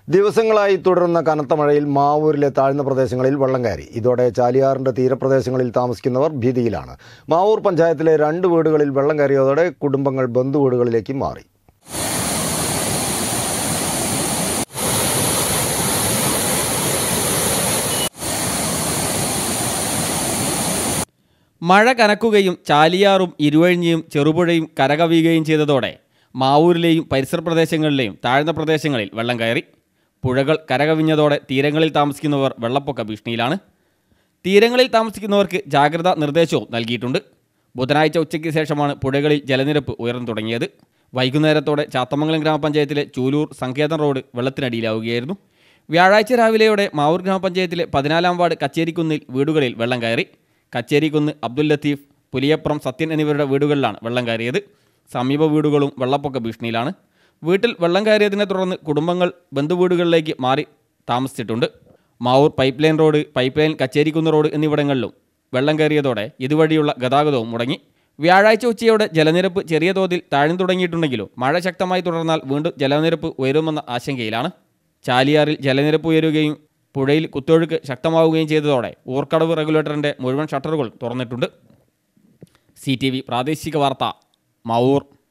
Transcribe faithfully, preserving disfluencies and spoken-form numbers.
ദിവസങ്ങളായി തുടരുന്ന കനത്ത മഴയിൽ മാവൂരിലെ താഴ്ന്ന പ്രദേശങ്ങളിൽ വെള്ളം കയറി. ഇതോടെ ചാലിയാറിന്റെ തീരപ്രദേശങ്ങളിൽ താമസിക്കുന്നവർ ഭീതിയിലാണ്. മാവൂർ പഞ്ചായത്തിലെ രണ്ട് വീടുകളിൽ വെള്ളം കയറിയതോടെ കുടുംബങ്ങൾ ബന്ധുവീടുകളിലേക്ക് മാറി. മഴ കനക്കുകയും ചാലിയാറും ഇരുവഴിഞ്ഞിയും ചെറുപുഴയും കരകവിയുകയും ചെയ്തതോടെ മാവൂരിലെയും പരിസര പ്രദേശങ്ങളിലെയും താഴ്ന്ന പ്രദേശങ്ങളിൽ വെള്ളം കയറി. പുഴകൾ കരകവിഞ്ഞതോടെ തീരങ്ങളിൽ താമസിക്കുന്നവർ വെള്ളപ്പൊക്ക ഭീഷണിയിലാണ്. തീരങ്ങളിൽ താമസിക്കുന്നവർക്ക് ജാഗ്രതാ നിർദ്ദേശവും നൽകിയിട്ടുണ്ട്. ബുധനാഴ്ച ഉച്ചയ്ക്ക് ശേഷമാണ് പുഴകളിൽ ജലനിരപ്പ് ഉയർന്നു തുടങ്ങിയത്. വൈകുന്നേരത്തോടെ ചാത്തമംഗലം ഗ്രാമപഞ്ചായത്തിലെ ചൂലൂർ സങ്കേതം റോഡ് വെള്ളത്തിനടിയിലാവുകയായിരുന്നു. വ്യാഴാഴ്ച രാവിലെയോടെ മാവൂർ ഗ്രാമപഞ്ചായത്തിലെ പതിനാലാം വാർഡ് കച്ചേരിക്കുന്നിൽ വീടുകളിൽ വെള്ളം കയറി. കച്ചേരിക്കുന്ന് അബ്ദുൽ ലത്തീഫ്, പുലിയപ്പുറം സത്യൻ എന്നിവരുടെ വീടുകളിലാണ് വെള്ളം കയറിയത്. സമീപ വീടുകളും വെള്ളപ്പൊക്ക ഭീഷണിയിലാണ്. വീട്ടിൽ വെള്ളം കയറിയതിനെ തുടർന്ന് കുടുംബങ്ങൾ ബന്ധുവീടുകളിലേക്ക് മാറി താമസിച്ചിട്ടുണ്ട്. Mavoor pipe line road, pipe line Kacherikkunnu road എന്നിവിടങ്ങളിലും വെള്ളം കയറിയതോടെ ഇതുവഴിയുള്ള ഗതാഗതവും മുടങ്ങി. വ്യാഴാഴ്ച ഉച്ചയോടെ ജലനിരപ്പ് ചെറിയ തോതിൽ താഴ്ന്നു തുടങ്ങിയിട്ടുണ്ടെങ്കിലും മഴ ശക്തമായി തുടർന്നാൽ വീണ്ടും ജലനിരപ്പ് ഉയരുമെന്ന ആശങ്കയിലാണ്. ചാലിയാറിൽ ജലനിരപ്പ് ഉയരുകയും പുഴയിൽ കുത്തൊഴുക്ക് ശക്തമാവുകയും ചെയ്തതോടെ ഊർക്കടവ് റെഗുലേറ്ററിൻ്റെ മുഴുവൻ ഷട്ടറുകൾ തുറന്നിട്ടുണ്ട്. സി ടി വി പ്രാദേശിക വാർത്ത, മാവൂർ.